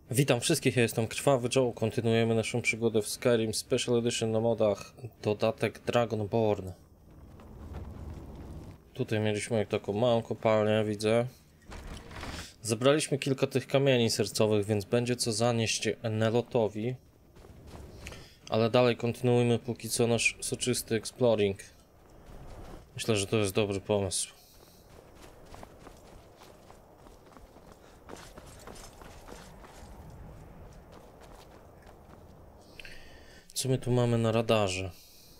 Witam wszystkich, ja jestem Krwawy Joe. Kontynuujemy naszą przygodę w Skyrim Special Edition na modach, dodatek Dragonborn. Tutaj mieliśmy taką małą kopalnię, widzę. Zebraliśmy kilka tych kamieni sercowych, więc będzie co zanieść Nelotowi. Ale dalej kontynuujmy póki co nasz soczysty exploring. Myślę, że to jest dobry pomysł. Co my tu mamy na radarze?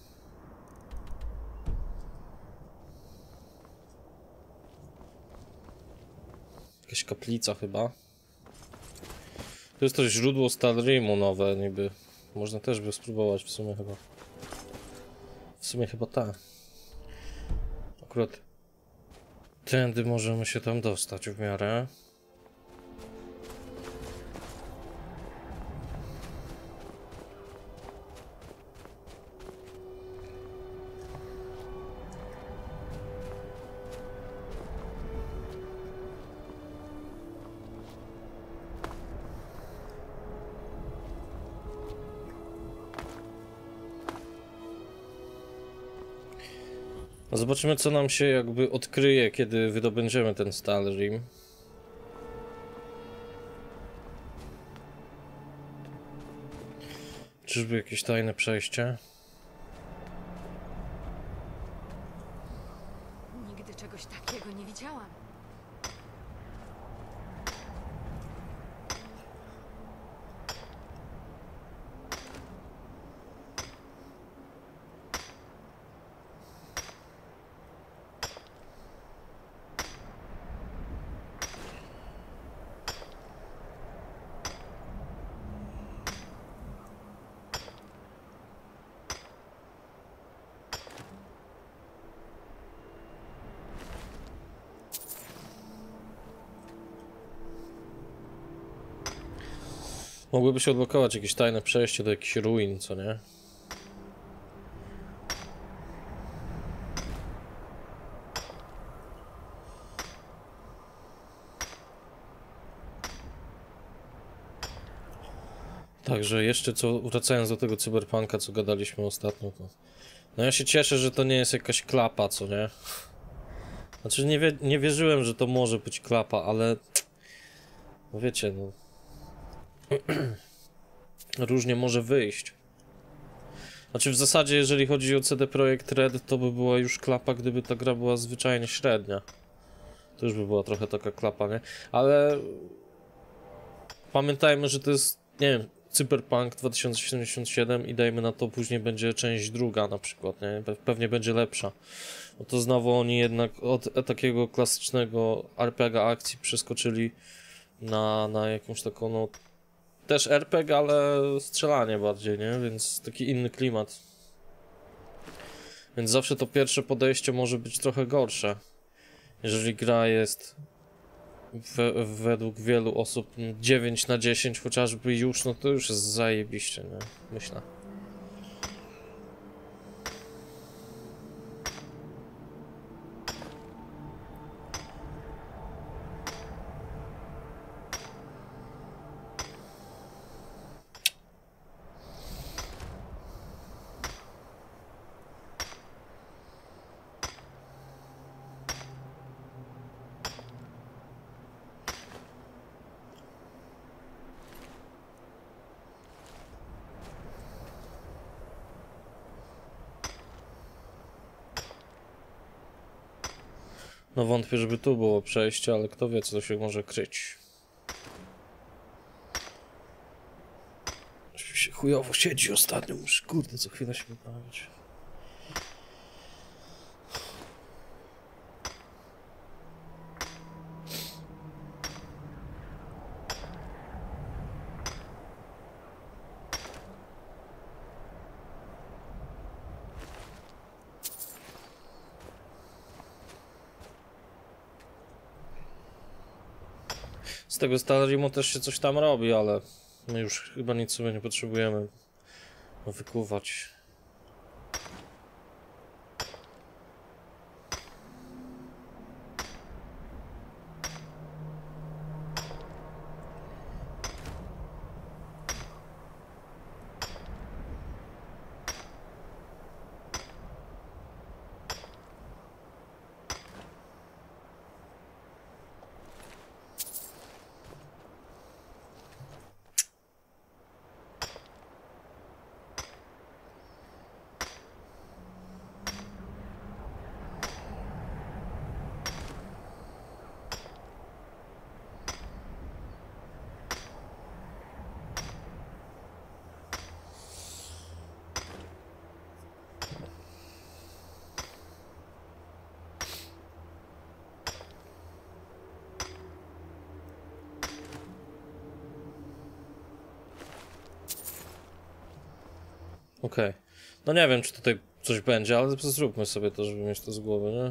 Jakaś kaplica chyba. To jest też źródło Stalrimu nowe niby. Można też by spróbować w sumie chyba. W sumie chyba tak. Akurat tędy możemy się tam dostać w miarę. Zobaczymy, co nam się jakby odkryje, kiedy wydobędziemy ten Stalrim. Czyżby jakieś tajne przejście? Nigdy czegoś takiego nie widziałam. Mogłyby się odblokować jakieś tajne przejście do jakichś ruin, co nie? Także jeszcze co, wracając do tego cyberpunka, co gadaliśmy ostatnio, to... No ja się cieszę, że to nie jest jakaś klapa, co nie? Znaczy nie wierzyłem, że to może być klapa, ale... No wiecie, no... Różnie może wyjść. Znaczy w zasadzie, jeżeli chodzi o CD Projekt Red, to by była już klapa, gdyby ta gra była zwyczajnie średnia. To już by była trochę taka klapa, nie? Ale... Pamiętajmy, że to jest, nie wiem, Cyberpunk 2077 i dajmy na to, później będzie część druga na przykład, nie? Pewnie będzie lepsza. No to znowu oni jednak od takiego klasycznego RPG akcji przeskoczyli na jakąś taką, no... Też RPG, ale strzelanie bardziej, nie? Więc taki inny klimat. Więc zawsze to pierwsze podejście może być trochę gorsze. Jeżeli gra jest według wielu osób 9 na 10 chociażby już, no to już jest zajebiście, nie? Myślę. No wątpię, żeby tu było przejście, ale kto wie, co się może kryć. Się chujowo siedzi ostatnio, muszę kurde co chwilę się wyprawiać. Z tego Stalrimu też się coś tam robi, ale my już chyba nic sobie nie potrzebujemy wykuwać. Okej. No nie wiem, czy tutaj coś będzie, ale zróbmy sobie to, żeby mieć to z głowy, nie?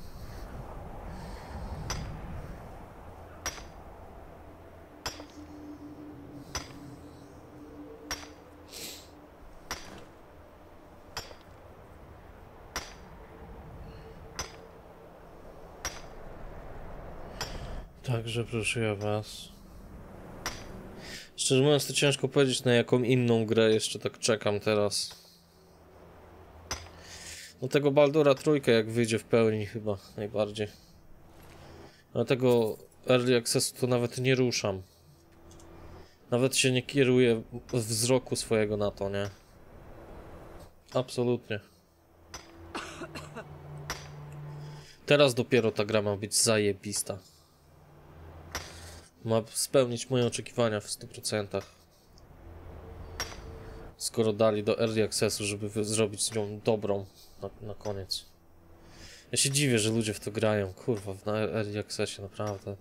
Także proszę ja was. Szczerze mówiąc, to ciężko powiedzieć, na jaką inną grę jeszcze tak czekam teraz. No tego Baldura trójkę, jak wyjdzie w pełni, chyba najbardziej. Ale tego Early Accessu to nawet nie ruszam. Nawet się nie kieruję wzroku swojego na to, nie? Absolutnie. Teraz dopiero ta gra ma być zajebista. Ma spełnić moje oczekiwania w 100%. Skoro dali do Early Accessu, żeby zrobić z nią dobrą na koniec. Ja się dziwię, że ludzie w to grają, kurwa, na Early Accessie, naprawdę.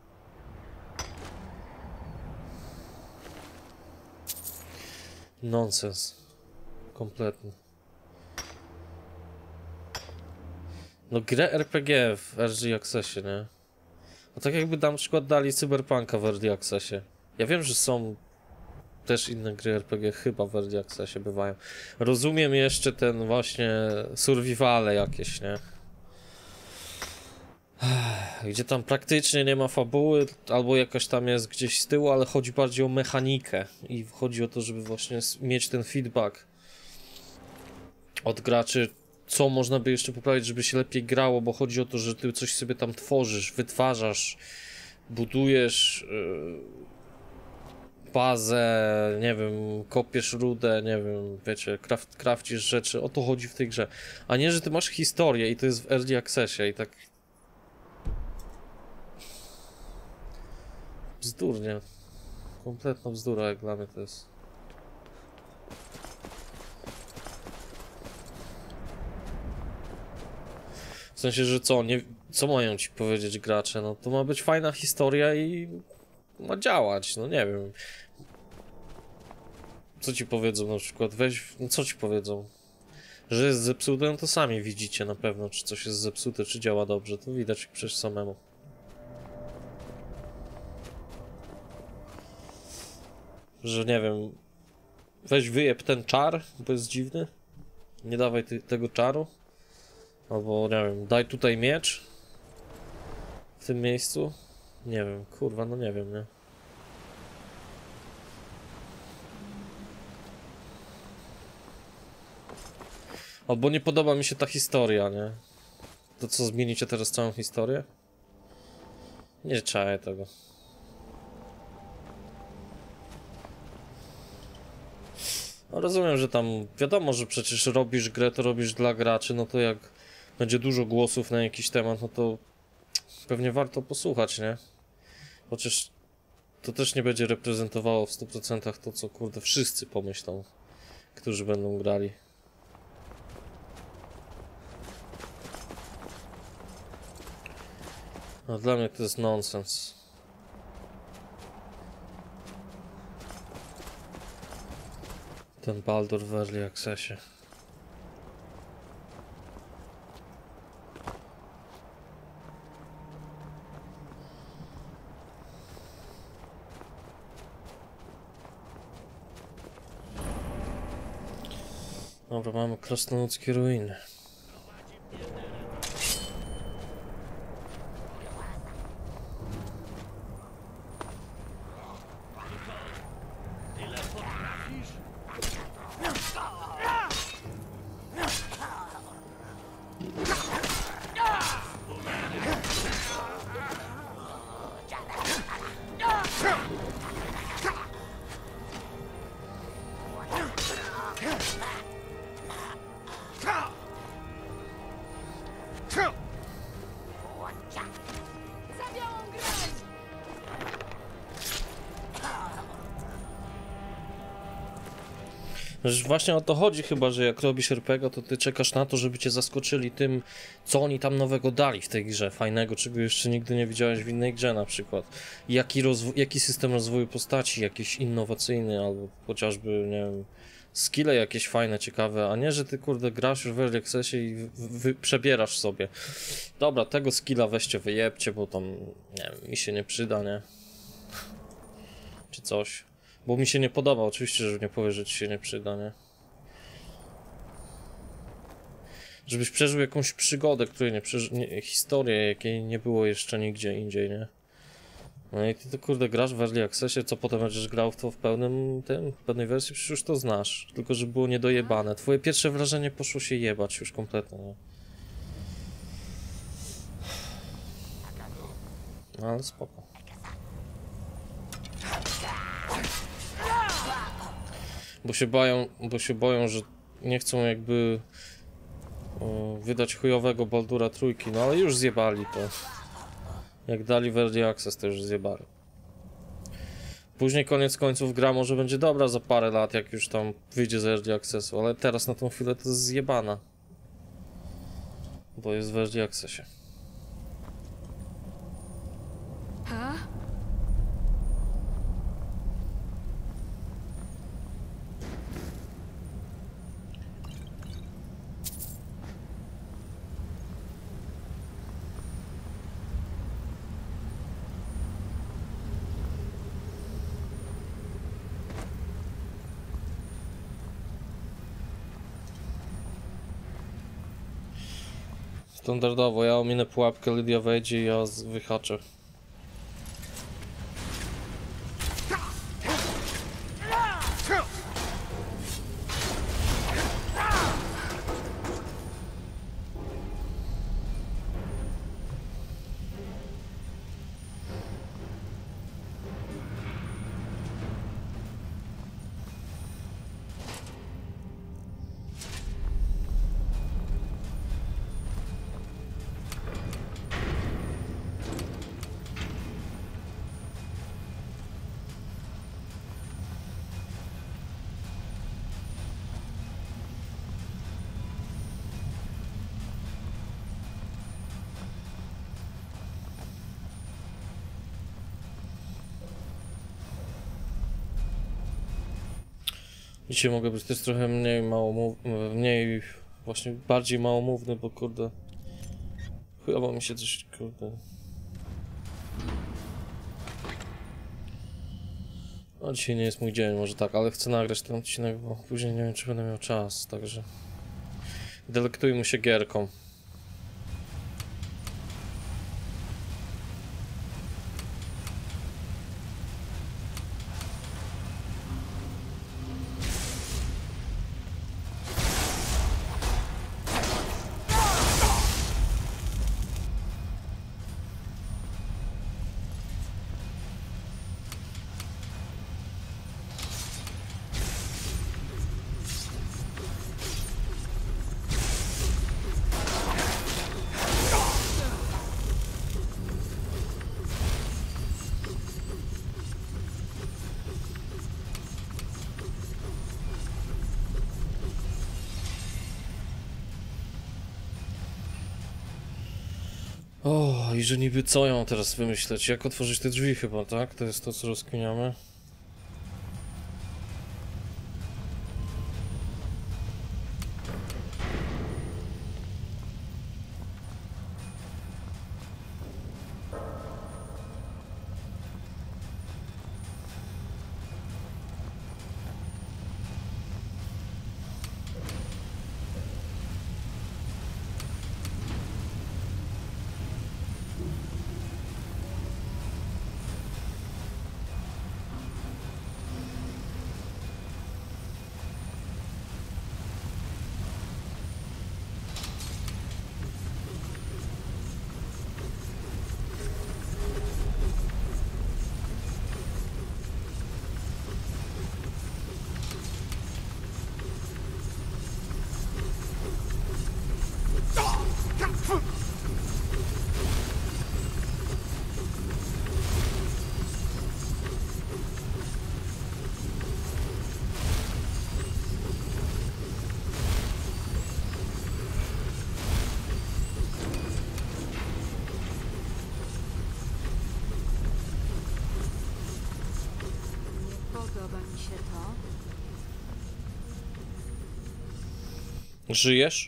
Nonsens. Kompletny. No grę RPG w Early Accessie, nie? No tak jakby na przykład dali Cyberpunka w Early Accessie. Ja wiem, że są też inne gry RPG chyba w Early Accessie bywają. Rozumiem jeszcze ten właśnie survivale jakieś, nie? Gdzie tam praktycznie nie ma fabuły, albo jakaś tam jest gdzieś z tyłu, ale chodzi bardziej o mechanikę i chodzi o to, żeby właśnie mieć ten feedback od graczy, co można by jeszcze poprawić, żeby się lepiej grało, bo chodzi o to, że ty coś sobie tam tworzysz, wytwarzasz, budujesz bazę, nie wiem, kopiesz rudę, nie wiem, wiecie, crafcisz rzeczy, o to chodzi w tej grze, a nie, że ty masz historię i to jest w Early Accessie i tak bzdurnie, kompletna bzdura jak dla mnie to jest. W sensie, że co, nie, co mają ci powiedzieć gracze, no to ma być fajna historia i ma działać, no nie wiem. Co ci powiedzą na przykład, weź, no co ci powiedzą? Że jest zepsute, no to sami widzicie na pewno, czy coś jest zepsute, czy działa dobrze, to widać przecież samemu. Że nie wiem, weź wyjeb ten czar, bo jest dziwny, nie dawaj tego czaru, albo nie wiem, daj tutaj miecz w tym miejscu, nie wiem, kurwa, no nie wiem, nie? Albo nie podoba mi się ta historia, nie? To co, zmienicie teraz całą historię? Nie czaję tego. No rozumiem, że tam wiadomo, że przecież robisz grę, to robisz dla graczy, no to jak będzie dużo głosów na jakiś temat, no to pewnie warto posłuchać, nie? Chociaż to też nie będzie reprezentowało w 100% to, co kurde wszyscy pomyślą, którzy będą grali. A dla mnie to jest nonsens. Ten Baldur w Early Accessie. Dobra, mamy krasnoludzkie ruiny. Właśnie o to chodzi chyba, że jak robisz RPG, to ty czekasz na to, żeby cię zaskoczyli tym, co oni tam nowego dali w tej grze, fajnego, czego jeszcze nigdy nie widziałeś w innej grze na przykład. Jaki system rozwoju postaci, jakiś innowacyjny, albo chociażby, nie wiem, skille jakieś fajne, ciekawe, a nie, że ty kurde grasz już w Early Accessie i przebierasz sobie. Dobra, tego skilla weźcie, wyjebcie, bo tam, nie wiem, mi się nie przyda, nie? Czy coś. Bo mi się nie podoba, oczywiście, że nie powiesz, że ci się nie przyda, nie? Żebyś przeżył jakąś przygodę, której historię, jakiej nie było jeszcze nigdzie indziej, nie? No i ty to kurde grasz w Early Accessie, co potem będziesz grał w to w pełnej wersji, przecież już to znasz. Tylko, że było niedojebane. Twoje pierwsze wrażenie poszło się jebać już kompletnie, nie? No ale spoko. Bo się boją, że nie chcą jakby wydać chujowego Baldura trójki, no ale już zjebali to. Jak dali w Early Access, to już zjebali. Później koniec końców gra może będzie dobra za parę lat, jak już tam wyjdzie z Early Accessu, ale teraz na tą chwilę to jest zjebana. Bo jest w Early Accessie. Ha? Standardowo, ja ominę pułapkę, Lydia wejdzie i ja wyhaczę. Dzisiaj mogę być też trochę właśnie bardziej małomówny, bo kurde, chujowo mi się coś, kurde. No dzisiaj nie jest mój dzień, może tak, ale chcę nagrać ten odcinek, bo później nie wiem, czy będę miał czas, także delektujmy się gierką. O, i że niby co ją teraz wymyśleć? Jak otworzyć te drzwi chyba, tak? To jest to, co rozkminiamy. Żyjesz?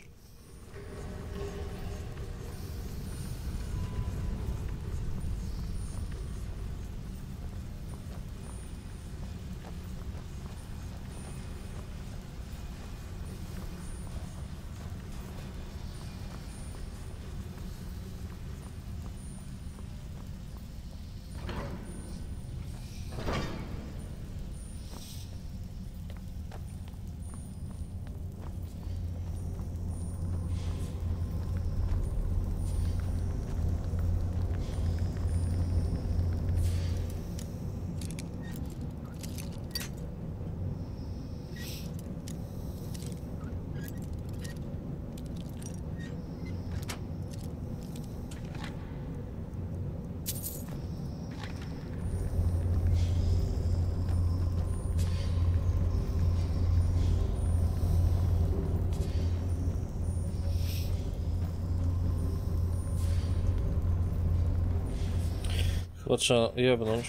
Chyba trzeba jebnąć.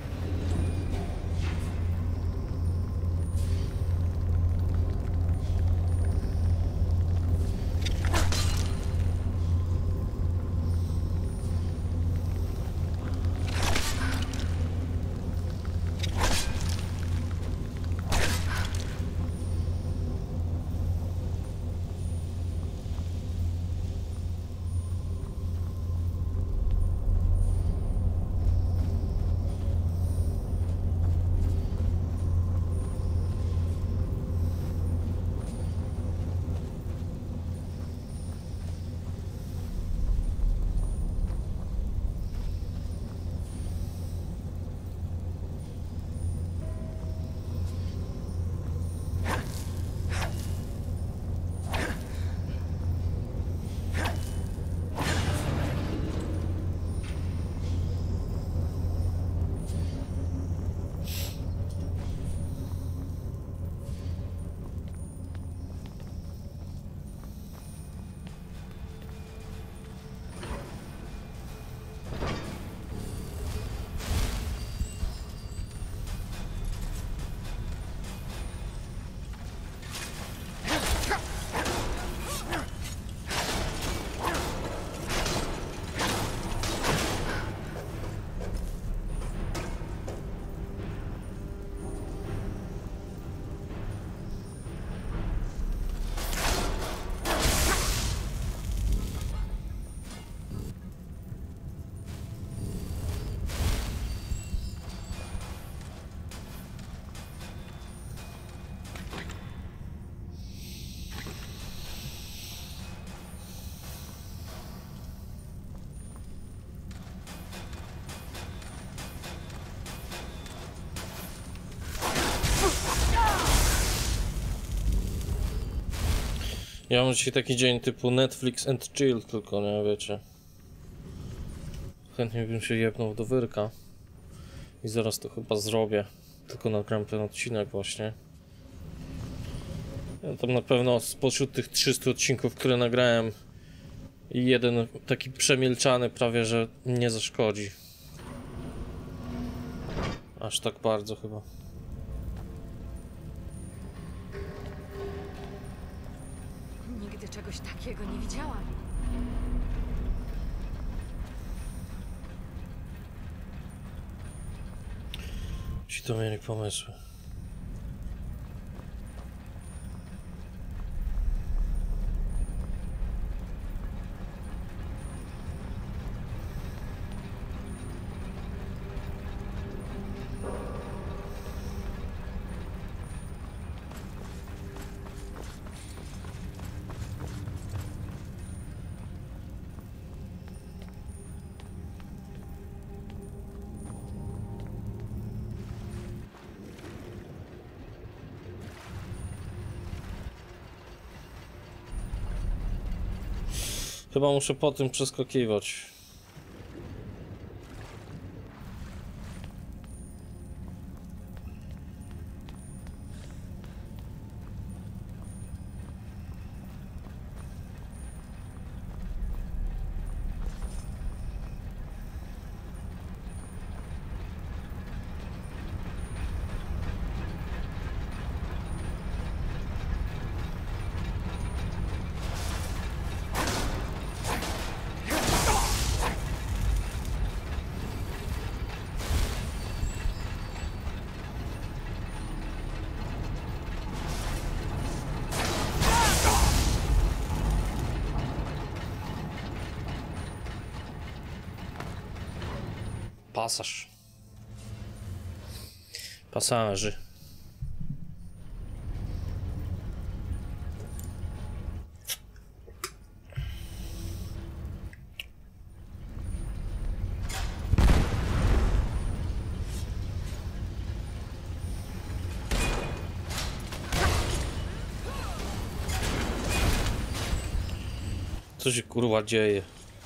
Ja mam dzisiaj taki dzień typu Netflix and chill, tylko nie wiecie. Chętnie bym się jebnął do wyrka. I zaraz to chyba zrobię. Tylko nagram ten odcinek właśnie. Ja tam na pewno spośród tych 300 odcinków, które nagrałem, jeden taki przemilczany prawie, że nie zaszkodzi. Aż tak bardzo chyba. Nigdy czegoś takiego nie widziałam. Ci to mieli pomysły. Chyba muszę po tym przeskakiwać. pasaż. Pasaży. Co się kurwa dzieje?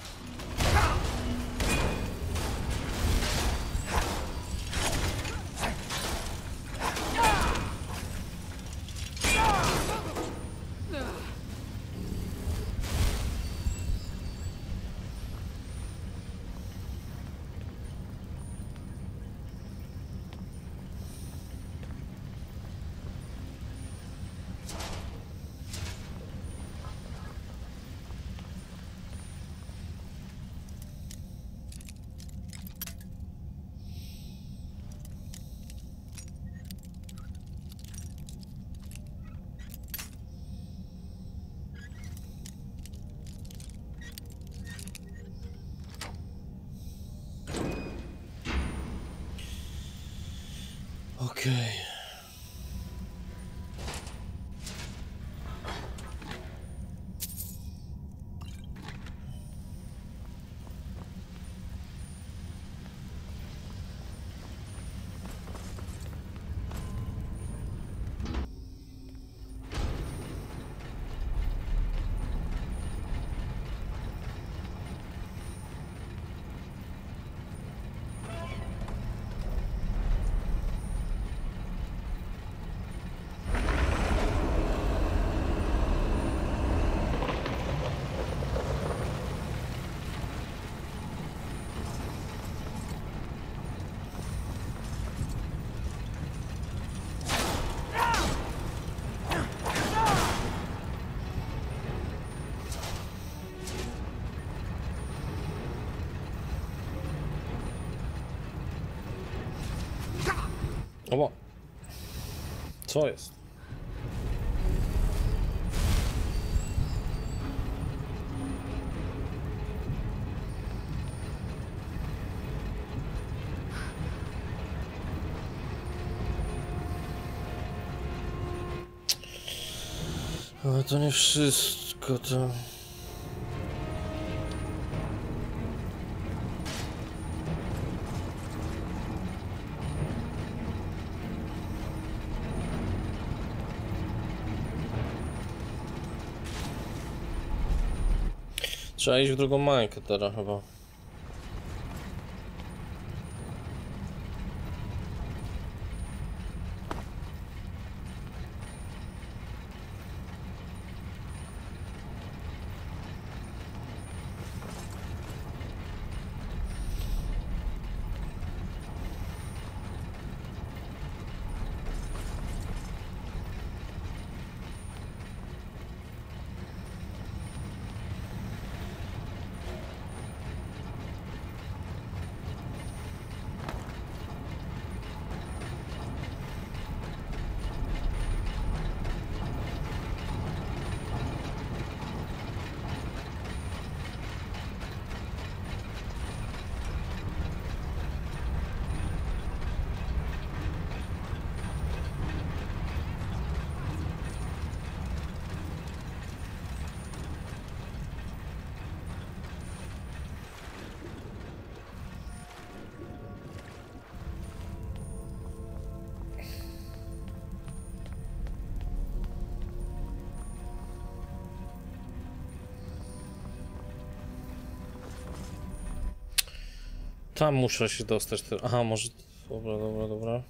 Okej. O, co jest? Ale to nie wszystko, to... Trzeba iść w drugą mańkę teraz chyba. Tam muszę się dostać. Aha, może... Dobra, dobra, dobra.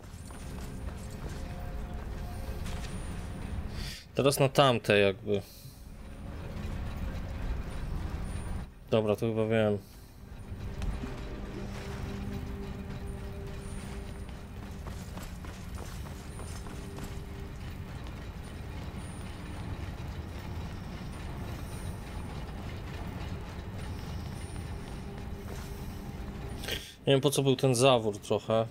Teraz na tamte jakby. Dobra, to chyba wiem. Nie wiem po co był ten zawór trochę.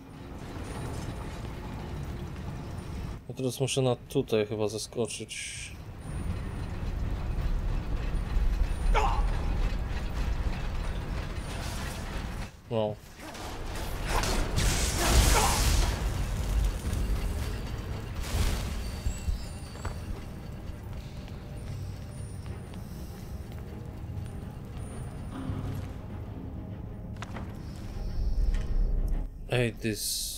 A teraz muszę na tutaj chyba zaskoczyć. No. Hades.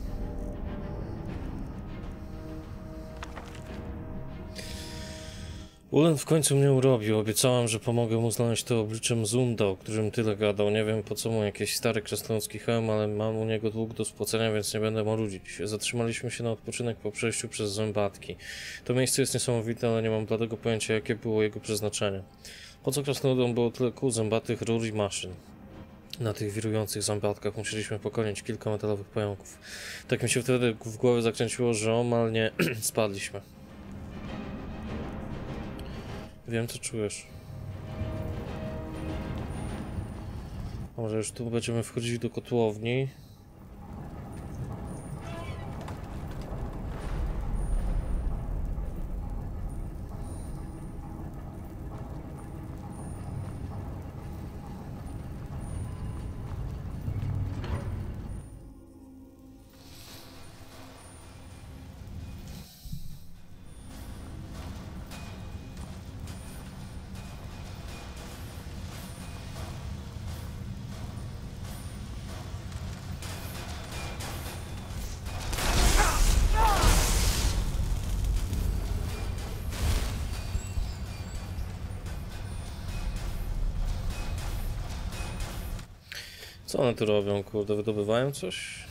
Ulen w końcu mnie urobił. Obiecałam, że pomogę mu znaleźć to obliczem Zunda, o którym tyle gadał. Nie wiem po co mu jakiś stary krasnoludzki hełm, ale mam u niego dług do spłacenia, więc nie będę marudzić. Zatrzymaliśmy się na odpoczynek po przejściu przez zębatki. To miejsce jest niesamowite, ale nie mam bladego pojęcia, jakie było jego przeznaczenie. Po co krasnoludom było tyle kół, zębatych rur i maszyn? Na tych wirujących zębatkach musieliśmy pokonać kilka metalowych pająków. Tak mi się wtedy w głowie zakręciło, że omal nie spadliśmy. Wiem, co czujesz. Może już tu będziemy wchodzić do kotłowni. Co one tu robią, kurde? Wydobywają coś?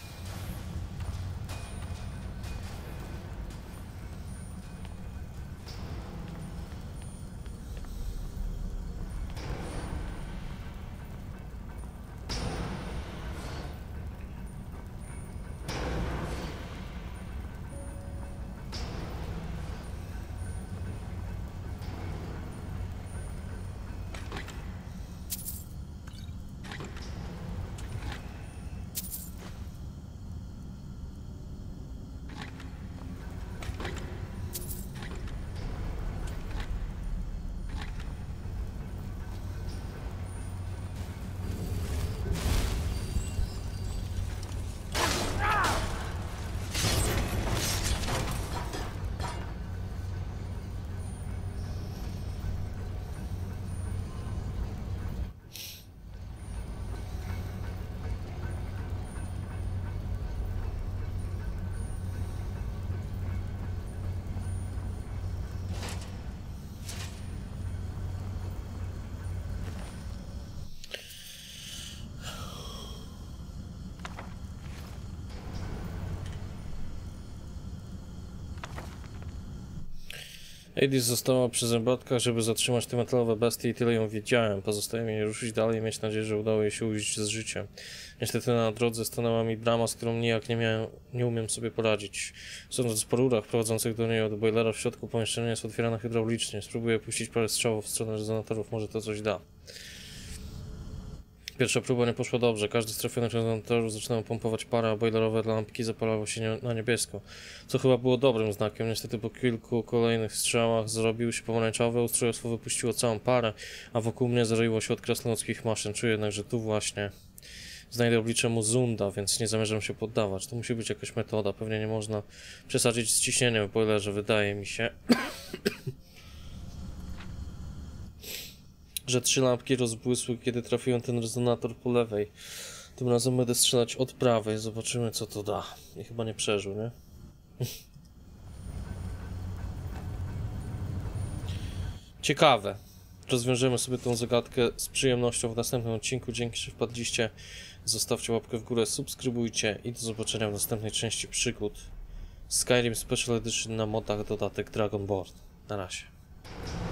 Hades została przy zębatkach, żeby zatrzymać te metalowe bestie i tyle ją wiedziałem. Pozostaje mi ruszyć dalej i mieć nadzieję, że udało jej się ujść z życiem. Niestety na drodze stanęła mi brama, z którą nijak nie umiem sobie poradzić. Sądząc po rurach prowadzących do niej od boilera w środku pomieszczenia jest otwierana hydraulicznie. Spróbuję puścić parę strzałów w stronę rezonatorów, może to coś da. Pierwsza próba nie poszła dobrze. Każdy z trafionych rezonatorów zaczynał pompować parę, a boilerowe lampki zapalały się na niebiesko. Co chyba było dobrym znakiem. Niestety po kilku kolejnych strzałach zrobiły się pomarańczowe, ustrojstwo wypuściło całą parę, a wokół mnie zaroiło się od krasnoludzkich maszyn. Czuję jednak, że tu właśnie znajdę oblicze mu Zunda, więc nie zamierzam się poddawać. To musi być jakaś metoda. Pewnie nie można przesadzić z ciśnieniem w boilerze, wydaje mi się. Że 3 lampki rozbłysły, kiedy trafiłem ten rezonator po lewej. Tym razem będę strzelać od prawej. Zobaczymy, co to da. I chyba nie przeżył, nie? Ciekawe. Rozwiążemy sobie tą zagadkę z przyjemnością w następnym odcinku. Dzięki, że wpadliście. Zostawcie łapkę w górę, subskrybujcie i do zobaczenia w następnej części przygód. Skyrim Special Edition na modach, dodatek Dragonborn. Na razie.